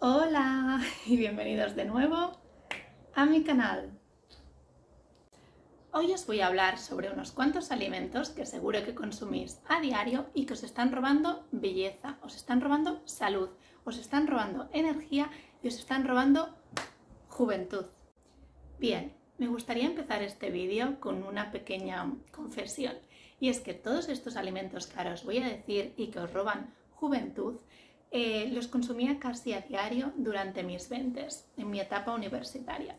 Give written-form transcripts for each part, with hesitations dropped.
Hola y bienvenidos de nuevo a mi canal. Hoy os voy a hablar sobre unos cuantos alimentos que seguro que consumís a diario y que os están robando belleza, os están robando salud, os están robando energía y os están robando juventud. Bien, me gustaría empezar este vídeo con una pequeña confesión, y es que todos estos alimentos que ahora os voy a decir y que os roban juventud, los consumía casi a diario durante mis 20s, en mi etapa universitaria.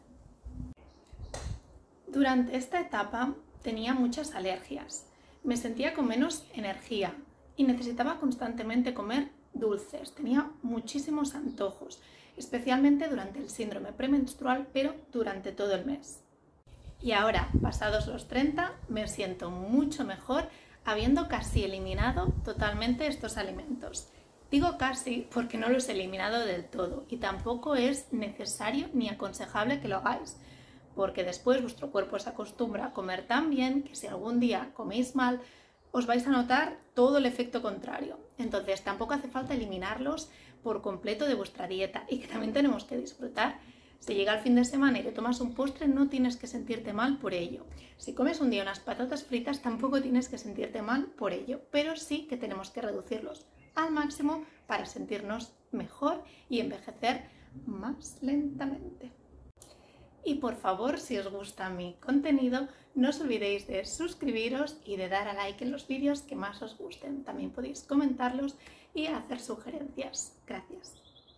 Durante esta etapa tenía muchas alergias, me sentía con menos energía y necesitaba constantemente comer dulces, tenía muchísimos antojos, especialmente durante el síndrome premenstrual, pero durante todo el mes. Y ahora, pasados los 30, me siento mucho mejor habiendo casi eliminado totalmente estos alimentos. Digo casi porque no los he eliminado del todo y tampoco es necesario ni aconsejable que lo hagáis, porque después vuestro cuerpo se acostumbra a comer tan bien que si algún día coméis mal os vais a notar todo el efecto contrario. Entonces tampoco hace falta eliminarlos por completo de vuestra dieta, y que también tenemos que disfrutar. Si llega el fin de semana y te tomas un postre, no tienes que sentirte mal por ello. Si comes un día unas patatas fritas, tampoco tienes que sentirte mal por ello, pero sí que tenemos que reducirlos al máximo para sentirnos mejor y envejecer más lentamente. Y por favor, si os gusta mi contenido, no os olvidéis de suscribiros y de dar a like en los vídeos que más os gusten. También podéis comentarlos y hacer sugerencias. Gracias.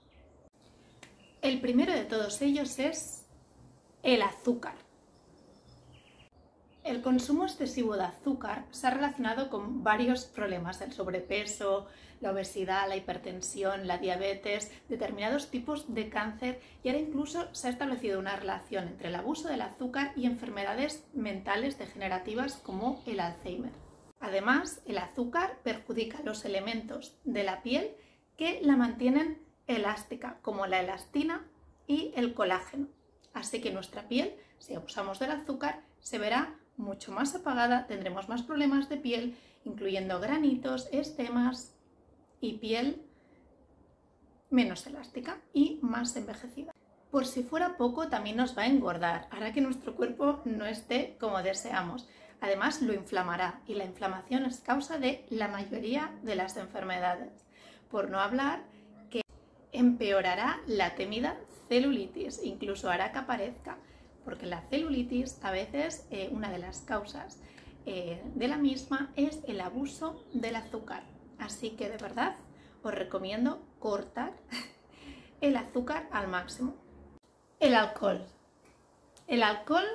El primero de todos ellos es el azúcar. El consumo excesivo de azúcar se ha relacionado con varios problemas: el sobrepeso, la obesidad, la hipertensión, la diabetes, determinados tipos de cáncer, y ahora incluso se ha establecido una relación entre el abuso del azúcar y enfermedades mentales degenerativas como el Alzheimer. Además, el azúcar perjudica los elementos de la piel que la mantienen elástica, como la elastina y el colágeno. Así que nuestra piel, si abusamos del azúcar, se verá mucho más apagada, tendremos más problemas de piel, incluyendo granitos, estemas y piel menos elástica y más envejecida. Por si fuera poco, también nos va a engordar, hará que nuestro cuerpo no esté como deseamos. Además, lo inflamará, y la inflamación es causa de la mayoría de las enfermedades. Por no hablar que empeorará la temida celulitis, incluso hará que aparezca, porque la celulitis a veces una de las causas de la misma es el abuso del azúcar. Así que de verdad os recomiendo cortar el azúcar al máximo. El alcohol. El alcohol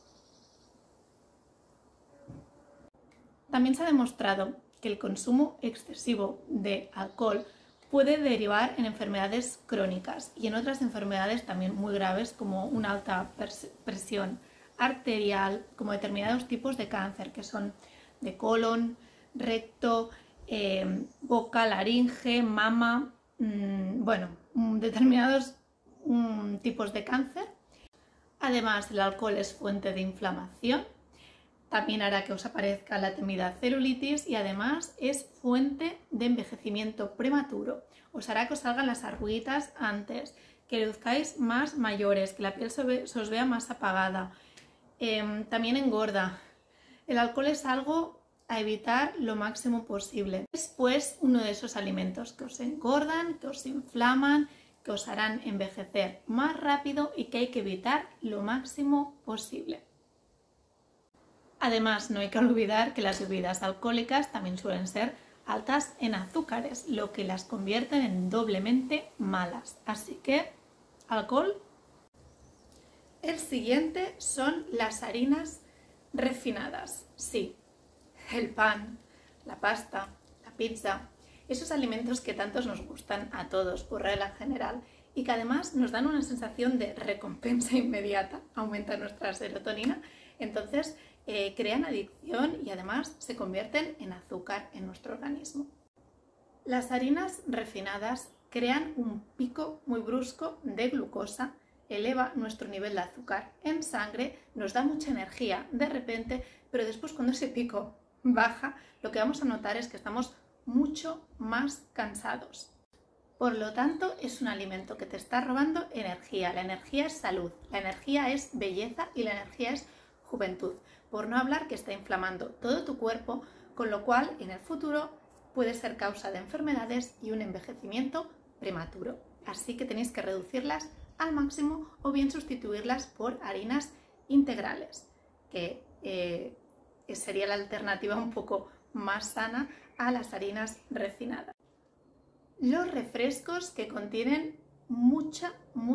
también se ha demostrado que el consumo excesivo de alcohol puede derivar en enfermedades crónicas y en otras enfermedades también muy graves, como una alta presión arterial, como determinados tipos de cáncer que son de colon, recto, boca, laringe, mama, determinados tipos de cáncer. Además, el alcohol es fuente de inflamación, también hará que os aparezca la temida celulitis, y además es fuente de envejecimiento prematuro. Os hará que os salgan las arruguitas antes, que luzcáis más mayores, que la piel se os vea más apagada. También engorda. El alcohol es algo a evitar lo máximo posible. Es pues uno de esos alimentos que os engordan, que os inflaman, que os harán envejecer más rápido y que hay que evitar lo máximo posible. Además, no hay que olvidar que las bebidas alcohólicas también suelen ser altas en azúcares, lo que las convierte en doblemente malas. Así que, alcohol. El siguiente son las harinas refinadas. Sí, el pan, la pasta, la pizza, esos alimentos que tantos nos gustan a todos por regla general y que además nos dan una sensación de recompensa inmediata, aumenta nuestra serotonina, entonces crean adicción y además se convierten en azúcar en nuestro organismo. Las harinas refinadas crean un pico muy brusco de glucosa, eleva nuestro nivel de azúcar en sangre, nos da mucha energía de repente, pero después cuando ese pico baja, lo que vamos a notar es que estamos mucho más cansados. Por lo tanto, es un alimento que te está robando energía. La energía es salud, la energía es belleza y la energía es juventud. Por no hablar que está inflamando todo tu cuerpo, con lo cual en el futuro puede ser causa de enfermedades y un envejecimiento prematuro. Así que tenéis que reducirlas al máximo o bien sustituirlas por harinas integrales, que sería la alternativa un poco más sana a las harinas refinadas. Los refrescos que contienen mucha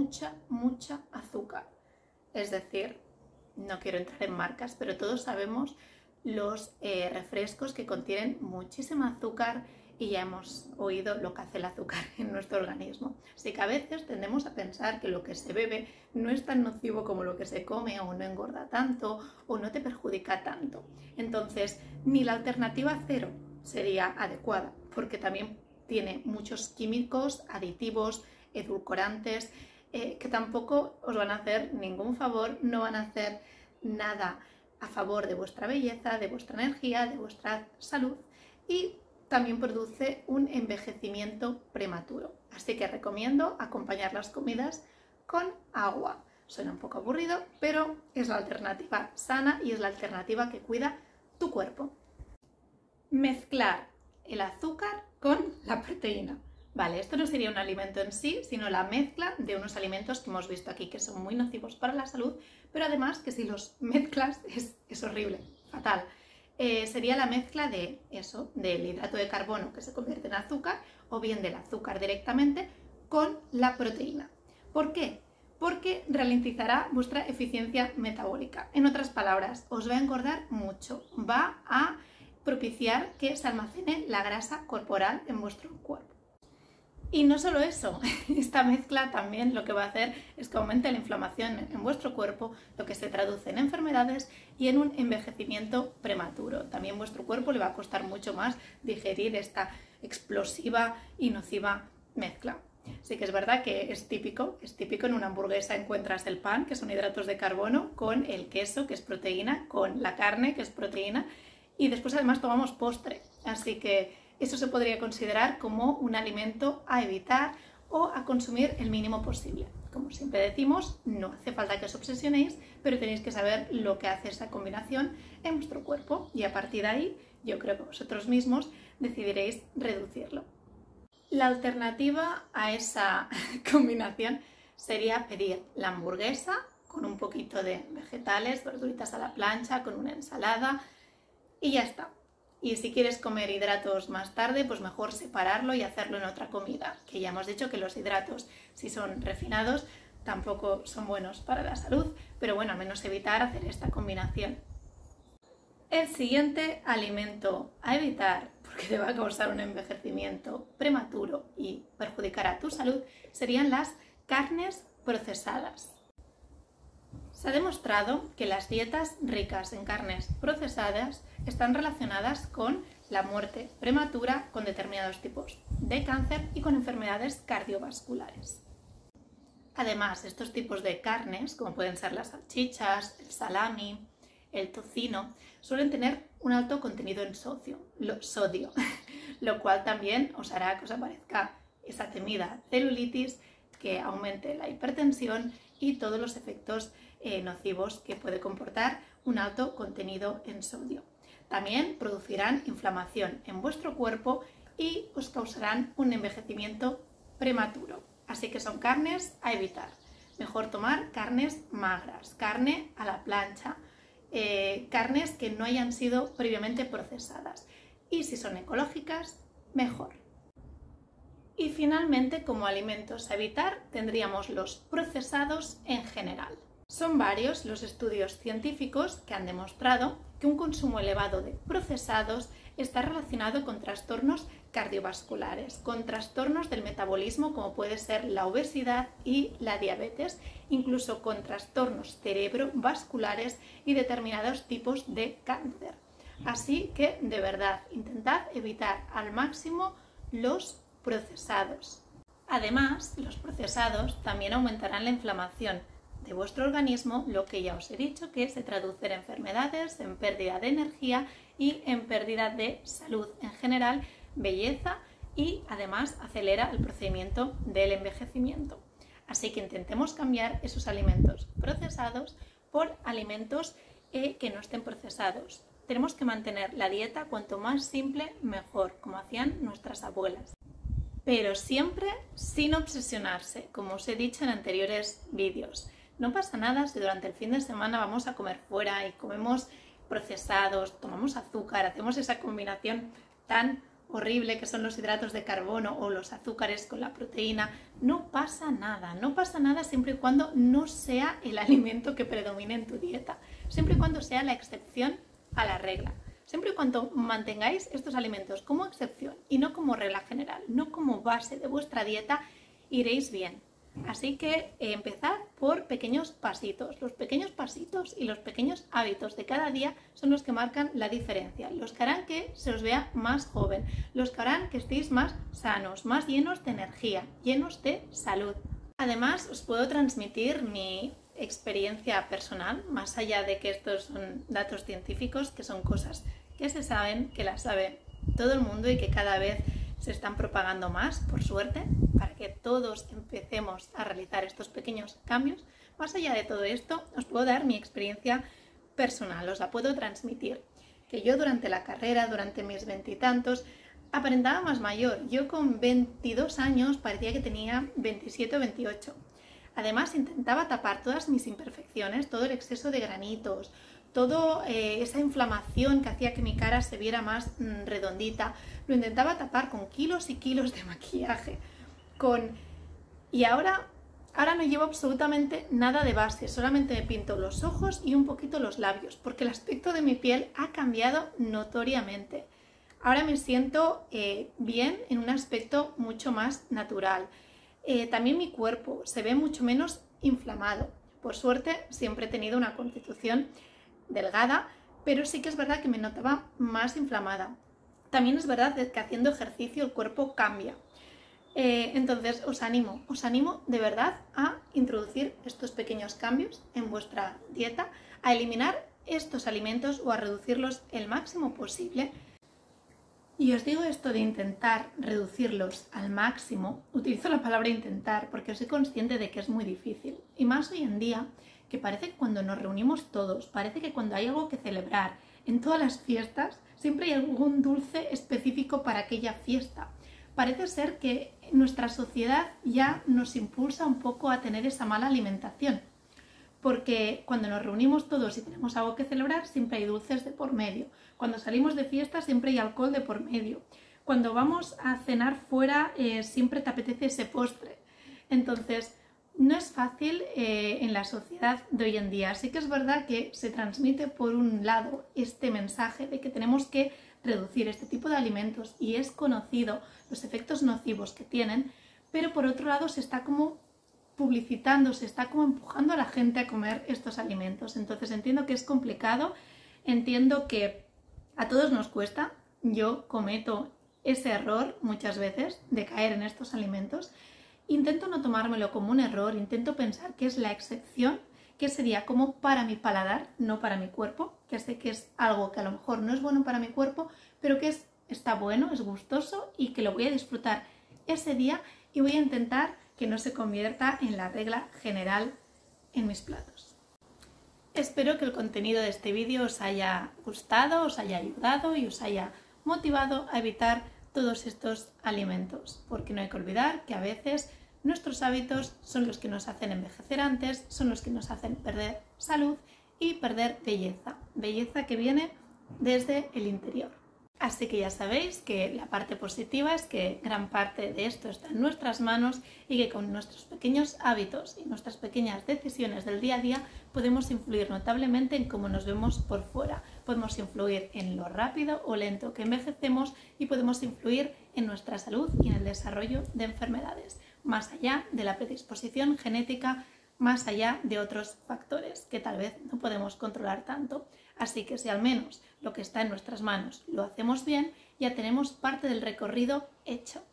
azúcar. Es decir, no quiero entrar en marcas, pero todos sabemos los refrescos que contienen muchísima azúcar y ya hemos oído lo que hace el azúcar en nuestro organismo. Así que a veces tendemos a pensar que lo que se bebe no es tan nocivo como lo que se come, o no engorda tanto o no te perjudica tanto. Entonces, ni la alternativa cero sería adecuada, porque también tiene muchos químicos, aditivos, edulcorantes, que tampoco os van a hacer ningún favor, no van a hacer nada a favor de vuestra belleza, de vuestra energía, de vuestra salud, y también produce un envejecimiento prematuro. Así que recomiendo acompañar las comidas con agua. Suena un poco aburrido, pero es la alternativa sana y es la alternativa que cuida tu cuerpo. Mezclar el azúcar con la proteína. Vale, esto no sería un alimento en sí, sino la mezcla de unos alimentos que hemos visto aquí que son muy nocivos para la salud, pero además que si los mezclas es horrible, fatal. Sería la mezcla de eso, del hidrato de carbono que se convierte en azúcar, o bien del azúcar directamente con la proteína. ¿Por qué? Porque ralentizará vuestra eficiencia metabólica. En otras palabras, os va a engordar mucho, va a propiciar que se almacene la grasa corporal en vuestro cuerpo. Y no solo eso, esta mezcla también lo que va a hacer es que aumente la inflamación en vuestro cuerpo, lo que se traduce en enfermedades y en un envejecimiento prematuro. También vuestro cuerpo le va a costar mucho más digerir esta explosiva y nociva mezcla. Sí que es verdad que es típico en una hamburguesa encuentras el pan, que son hidratos de carbono, con el queso, que es proteína, con la carne, que es proteína, y después además tomamos postre, así que eso se podría considerar como un alimento a evitar o a consumir el mínimo posible. Como siempre decimos, no hace falta que os obsesionéis, pero tenéis que saber lo que hace esa combinación en vuestro cuerpo y a partir de ahí yo creo que vosotros mismos decidiréis reducirlo. La alternativa a esa combinación sería pedir la hamburguesa con un poquito de vegetales, verduritas a la plancha, con una ensalada y ya está. Y si quieres comer hidratos más tarde, pues mejor separarlo y hacerlo en otra comida, que ya hemos dicho que los hidratos, si son refinados, tampoco son buenos para la salud, pero bueno, al menos evitar hacer esta combinación. El siguiente alimento a evitar, porque te va a causar un envejecimiento prematuro y perjudicar a tu salud, serían las carnes procesadas. Se ha demostrado que las dietas ricas en carnes procesadas están relacionadas con la muerte prematura, con determinados tipos de cáncer y con enfermedades cardiovasculares. Además, estos tipos de carnes, como pueden ser las salchichas, el salami, el tocino, suelen tener un alto contenido en sodio, lo cual también os hará que os aparezca esa temida celulitis, que aumente la hipertensión y todos los efectos nocivos que puede comportar un alto contenido en sodio. También producirán inflamación en vuestro cuerpo y os causarán un envejecimiento prematuro. Así que son carnes a evitar. Mejor tomar carnes magras, carne a la plancha, carnes que no hayan sido previamente procesadas. Y si son ecológicas, mejor. Y finalmente, como alimentos a evitar, tendríamos los procesados en general. Son varios los estudios científicos que han demostrado que un consumo elevado de procesados está relacionado con trastornos cardiovasculares, con trastornos del metabolismo como puede ser la obesidad y la diabetes, incluso con trastornos cerebrovasculares y determinados tipos de cáncer. Así que, de verdad, intentad evitar al máximo los procesados. Además, los procesados también aumentarán la inflamación de vuestro organismo, lo que ya os he dicho que se traduce en enfermedades, en pérdida de energía y en pérdida de salud en general, belleza y además acelera el procedimiento del envejecimiento. Así que intentemos cambiar esos alimentos procesados por alimentos que no estén procesados. Tenemos que mantener la dieta cuanto más simple mejor, como hacían nuestras abuelas. Pero siempre sin obsesionarse, como os he dicho en anteriores vídeos. No pasa nada si durante el fin de semana vamos a comer fuera y comemos procesados, tomamos azúcar, hacemos esa combinación tan horrible que son los hidratos de carbono o los azúcares con la proteína. No pasa nada siempre y cuando no sea el alimento que predomine en tu dieta, siempre y cuando sea la excepción a la regla. Siempre y cuando mantengáis estos alimentos como excepción y no como regla general, no como base de vuestra dieta, iréis bien. Así que empezad por pequeños pasitos. Los pequeños pasitos y los pequeños hábitos de cada día son los que marcan la diferencia, los que harán que se os vea más joven, los que harán que estéis más sanos, más llenos de energía, llenos de salud. Además, os puedo transmitir mi experiencia personal, más allá de que estos son datos científicos, que son cosas que se saben, que las sabe todo el mundo y que cada vez se están propagando más, por suerte, para que todos empecemos a realizar estos pequeños cambios. Más allá de todo esto, os puedo dar mi experiencia personal, os la puedo transmitir. Que yo durante la carrera, durante mis veintitantos, aparentaba más mayor. Yo con 22 años parecía que tenía 27 o 28. Además, intentaba tapar todas mis imperfecciones, todo el exceso de granitos, toda esa inflamación que hacía que mi cara se viera más redondita. Lo intentaba tapar con kilos y kilos de maquillaje. Y ahora no llevo absolutamente nada de base, solamente me pinto los ojos y un poquito los labios, porque el aspecto de mi piel ha cambiado notoriamente. Ahora me siento bien en un aspecto mucho más natural. También mi cuerpo se ve mucho menos inflamado. Por suerte siempre he tenido una constitución delgada, pero sí que es verdad que me notaba más inflamada. También es verdad que haciendo ejercicio el cuerpo cambia. Entonces os animo de verdad a introducir estos pequeños cambios en vuestra dieta, a eliminar estos alimentos o a reducirlos el máximo posible. Y os digo esto de intentar reducirlos al máximo, utilizo la palabra intentar porque soy consciente de que es muy difícil. Y más hoy en día, que parece que cuando nos reunimos todos, parece que cuando hay algo que celebrar, en todas las fiestas, siempre hay algún dulce específico para aquella fiesta. Parece ser que nuestra sociedad ya nos impulsa un poco a tener esa mala alimentación. Porque cuando nos reunimos todos y tenemos algo que celebrar, siempre hay dulces de por medio. Cuando salimos de fiesta, siempre hay alcohol de por medio. Cuando vamos a cenar fuera, siempre te apetece ese postre. Entonces, no es fácil en la sociedad de hoy en día. Sí que es verdad que se transmite por un lado este mensaje de que tenemos que reducir este tipo de alimentos y es conocido los efectos nocivos que tienen, pero por otro lado se está como publicitando, se está como empujando a la gente a comer estos alimentos. Entonces entiendo que es complicado, entiendo que a todos nos cuesta, yo cometo ese error muchas veces de caer en estos alimentos. Intento no tomármelo como un error, intento pensar que es la excepción, que sería como para mi paladar, no para mi cuerpo, que sé que es algo que a lo mejor no es bueno para mi cuerpo, pero que está bueno, es gustoso y que lo voy a disfrutar ese día y voy a intentar que no se convierta en la regla general en mis platos. Espero que el contenido de este vídeo os haya gustado, os haya ayudado y os haya motivado a evitar todos estos alimentos, porque no hay que olvidar que a veces nuestros hábitos son los que nos hacen envejecer antes, son los que nos hacen perder salud y perder belleza, belleza que viene desde el interior. Así que ya sabéis que la parte positiva es que gran parte de esto está en nuestras manos y que con nuestros pequeños hábitos y nuestras pequeñas decisiones del día a día podemos influir notablemente en cómo nos vemos por fuera. Podemos influir en lo rápido o lento que envejecemos y podemos influir en nuestra salud y en el desarrollo de enfermedades, más allá de la predisposición genética, más allá de otros factores que tal vez no podemos controlar tanto. Así que si al menos lo que está en nuestras manos lo hacemos bien, ya tenemos parte del recorrido hecho.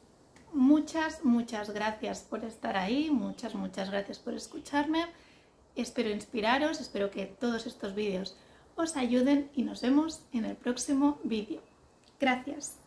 Muchas gracias por estar ahí, muchas gracias por escucharme. Espero inspiraros, espero que todos estos vídeos os ayuden y nos vemos en el próximo vídeo. Gracias.